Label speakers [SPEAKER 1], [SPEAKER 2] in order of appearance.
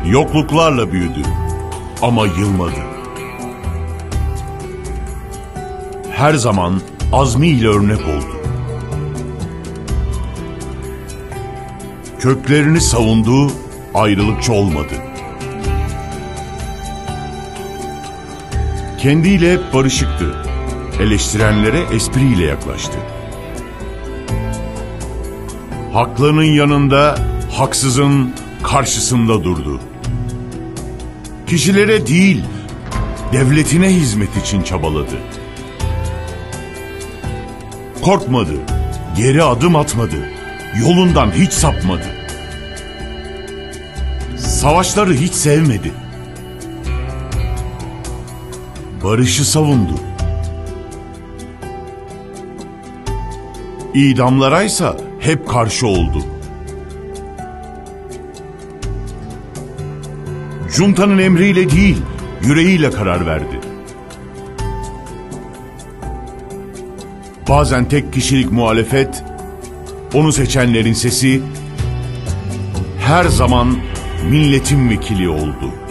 [SPEAKER 1] Yokluklarla büyüdü ama yılmadı. Her zaman azmiyle örnek oldu. Köklerini savundu, ayrılıkçı olmadı. Kendiyle hep barışıktı. Eleştirenlere espriyle yaklaştı. Haklının yanında, haksızın karşısında durdu. Kişilere değil, devletine hizmet için çabaladı. Korkmadı, geri adım atmadı, yolundan hiç sapmadı. Savaşları hiç sevmedi. Barışı savundu. İdamlaraysa hep karşı oldu. Cunta'nın emriyle değil, yüreğiyle karar verdi. Bazen tek kişilik muhalefet, onu seçenlerin sesi, her zaman milletin vekili oldu.